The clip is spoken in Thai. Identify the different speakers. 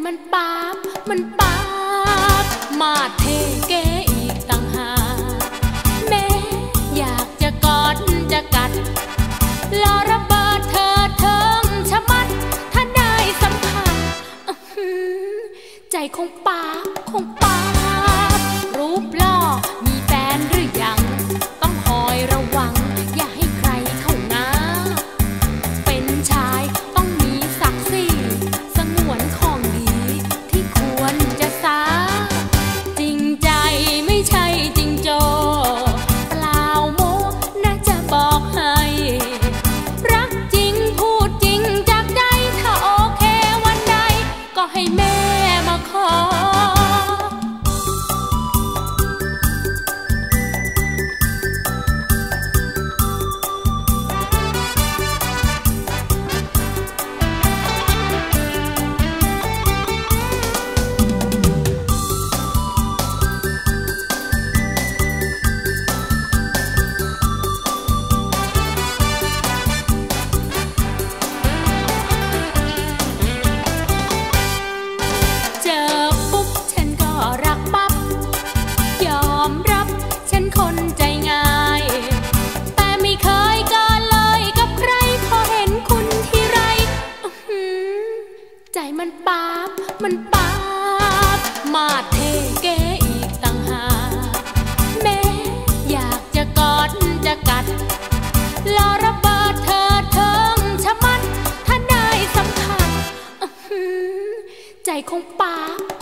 Speaker 1: มันป๊าบมันป๊าบมาเทเก๋อีกต่างหากแม้อยากจะกอดจะกัดรอระเบิดเธอเทิงชะมัดถ้าได้สัมผัสใจคงป๊าบคงป๊าบรูปหล่อมีแฟนหรือยังต้องคอยระวังอย่าให้ใครเข้าหน้าเป็นชายต้องมีศักดิ์ศรีสงวนของดีที่ควรจะสาจริงใจไม่ใช่จริงโจเปล่าโมน่าจะบอกให้รักจริงพูดจริงจากใจถ้าโอเควันใดก็ให้แม่มาขอใจมันป๊าบมันป๊าบมาเทเก๋อีกต่างหากแม้อยากจะกอดจะกัดรอระเบิดเธอเทิงชะมัดถ้าได้สัมผัสใจคงป๊าบ